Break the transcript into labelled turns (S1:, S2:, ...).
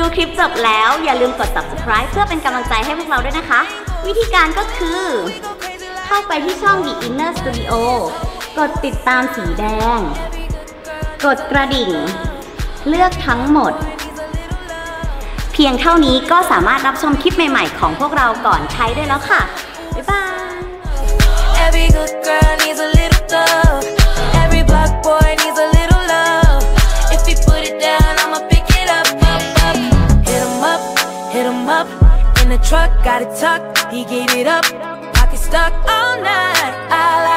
S1: ดูคลิปจบแล้วอย่าลืมกด subscribe เพื่อเป็นกำลังใจให้พวกเราด้วยนะคะวิธีการก็คือเข้าไปที่ช่อง The Inner Studio กดติดตามสีแดงกดกระดิ่งเลือกทั้งหมดเพียงเท่านี้ก็สามารถรับชมคลิปใหม่ๆของพวกเราก่อนใช้ได้แล้วค่ะบ๊ายบาย
S2: Every good girl needs a little love. Every black boy needs a little love. If he put it down, I'ma pick it up, up, up. Hit him up, hit him up. In the truck, got it tucked. He gave it up, pocket stuck all night. I like